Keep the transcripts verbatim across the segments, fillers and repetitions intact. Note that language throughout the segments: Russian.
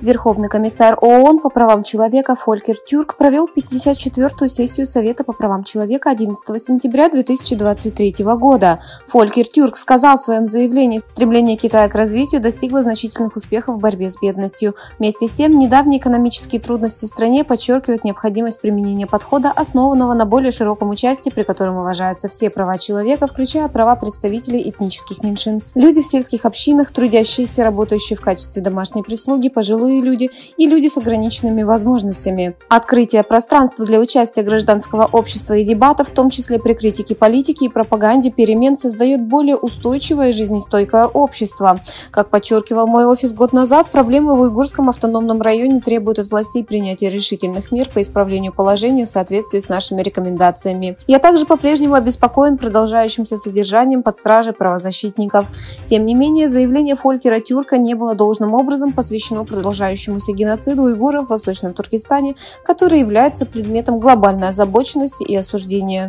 Верховный комиссар ООН по правам человека Фолькер Тюрк провел пятьдесят четвёртую сессию Совета по правам человека одиннадцатого сентября две тысячи двадцать третьего года. Фолькер Тюрк сказал в своем заявлении, стремление Китая к развитию достигло значительных успехов в борьбе с бедностью. Вместе с тем, недавние экономические трудности в стране подчеркивают необходимость применения подхода, основанного на более широком участии, при котором уважаются все права человека, включая права представителей этнических меньшинств, люди в сельских общинах, трудящиеся, работающие в качестве домашней прислуги, пожилые люди и люди с ограниченными возможностями. Открытие пространства для участия гражданского общества и дебатов, в том числе при критике политики и пропаганде перемен, создает более устойчивое и жизнестойкое общество. Как подчеркивал мой офис год назад, проблемы в Уйгурском автономном районе требуют от властей принятия решительных мер по исправлению положения в соответствии с нашими рекомендациями. Я также по-прежнему обеспокоен продолжающимся содержанием под стражей правозащитников. Тем не менее, заявление Фолькера Тюрка не было должным образом посвящено продолжающемуся геноциду уйгуров в Восточном Туркестане, который является предметом глобальной озабоченности и осуждения.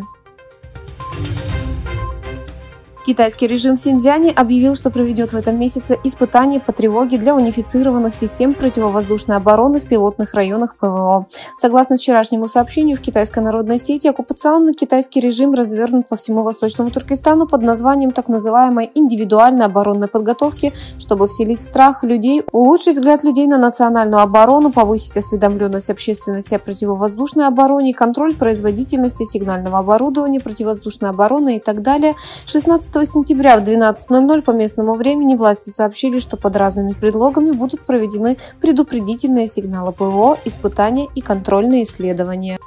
Китайский режим в Синьцзяне объявил, что проведет в этом месяце испытания по тревоге для унифицированных систем противовоздушной обороны в пилотных районах ПВО. Согласно вчерашнему сообщению в китайской народной сети, оккупационный китайский режим развернут по всему Восточному Туркестану под названием так называемой индивидуальной оборонной подготовки, чтобы вселить страх в людей, улучшить взгляд людей на национальную оборону, повысить осведомленность общественности о противовоздушной обороне, контроль производительности сигнального оборудования, противовоздушной обороны и так далее. шестнадцатого сентября в двенадцать ноль ноль по местному времени власти сообщили, что под разными предлогами будут проведены предупредительные сигналы ПВО, испытания и контрольные исследования.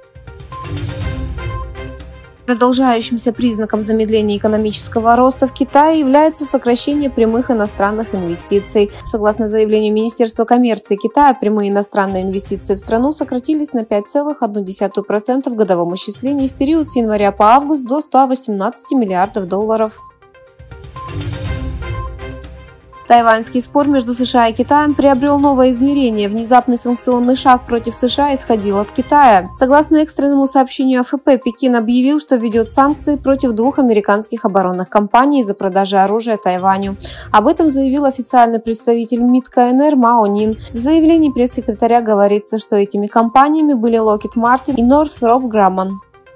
Продолжающимся признаком замедления экономического роста в Китае является сокращение прямых иностранных инвестиций. Согласно заявлению Министерства коммерции Китая, прямые иностранные инвестиции в страну сократились на пять целых одну десятую процента в годовом исчислении в период с января по август до ста восемнадцати миллиардов долларов. Тайваньский спор между США и Китаем приобрел новое измерение. Внезапный санкционный шаг против США исходил от Китая. Согласно экстренному сообщению АФП, Пекин объявил, что введет санкции против двух американских оборонных компаний из-за продажи оружия Тайваню. Об этом заявил официальный представитель МИД КНР Мао Нин. В заявлении пресс-секретаря говорится, что этими компаниями были Lockheed Martin и Northrop Grumman.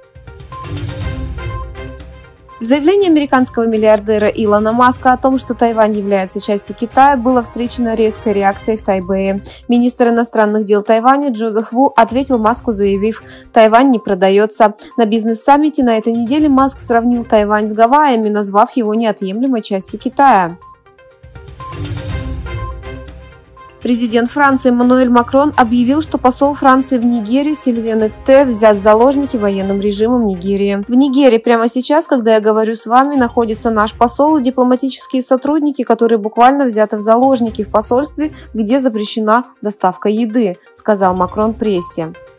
Заявление американского миллиардера Илона Маска о том, что Тайвань является частью Китая, было встречено резкой реакцией в Тайбэе. Министр иностранных дел Тайваня Джозеф Ву ответил Маску, заявив: «Тайвань не продается». На бизнес-саммите на этой неделе Маск сравнил Тайвань с Гавайями, назвав его неотъемлемой частью Китая. Президент Франции Эммануэль Макрон объявил, что посол Франции в Нигерии Сильвен Этте взят в заложники военным режимом Нигерии. В Нигерии прямо сейчас, когда я говорю с вами, находится наш посол и дипломатические сотрудники, которые буквально взяты в заложники в посольстве, где запрещена доставка еды, сказал Макрон прессе.